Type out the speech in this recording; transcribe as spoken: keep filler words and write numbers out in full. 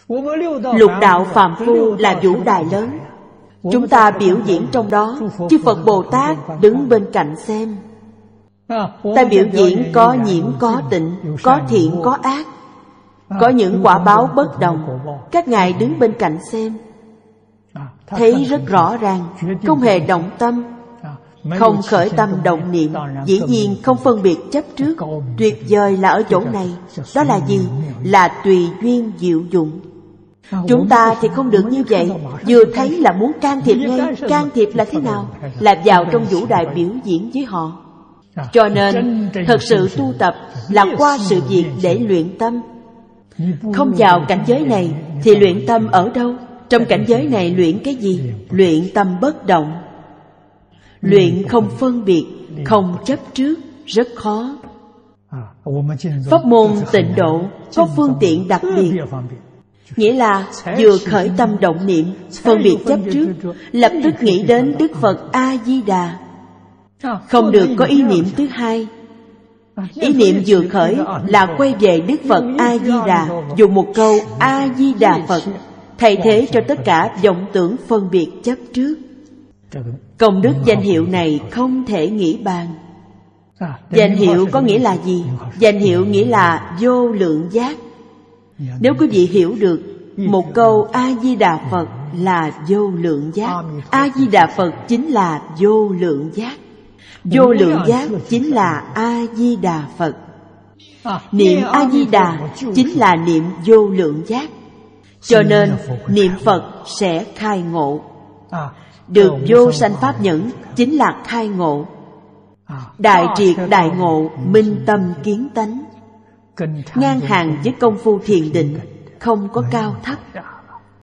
Lục đạo phàm phu là vũ đài lớn. Chúng ta biểu diễn trong đó, chư Phật Bồ Tát đứng bên cạnh xem. Ta biểu diễn có nhiễm có tịnh, có thiện có ác, có những quả báo bất đồng. Các ngài đứng bên cạnh xem, thấy rất rõ ràng, không hề động tâm, không khởi tâm động niệm. Dĩ nhiên không phân biệt chấp trước. Tuyệt vời là ở chỗ này. Đó là gì? Là tùy duyên diệu dụng. Chúng ta thì không được như vậy. Vừa thấy là muốn can thiệp ngay. Can thiệp là thế nào? Là vào trong vũ đài biểu diễn với họ. Cho nên thật sự tu tập là qua sự việc để luyện tâm. Không vào cảnh giới này thì luyện tâm ở đâu? Trong cảnh giới này luyện cái gì? Luyện tâm bất động, luyện không phân biệt, không chấp trước, rất khó. Pháp môn tịnh độ có phương tiện đặc biệt, nghĩa là vừa khởi tâm động niệm, phân biệt chấp trước, lập tức nghĩ đến Đức Phật A-di-đà. Không được có ý niệm thứ hai. Ý niệm vừa khởi là quay về Đức Phật A-di-đà, dùng một câu A-di-đà Phật thay thế cho tất cả vọng tưởng phân biệt chấp trước. Công đức danh hiệu này không thể nghĩ bàn. Danh hiệu có nghĩa là gì? Danh hiệu nghĩa là vô lượng giác. Nếu quý vị hiểu được một câu A-di-đà Phật là vô lượng giác, A-di-đà Phật chính là vô lượng giác, vô lượng giác chính là A-di-đà Phật. Niệm A-di-đà chính là niệm vô lượng giác. Cho nên niệm Phật sẽ khai ngộ. Được vô sanh pháp nhẫn chính là khai ngộ. Đại triệt đại ngộ, minh tâm kiến tánh, ngang hàng với công phu thiền định, không có cao thấp.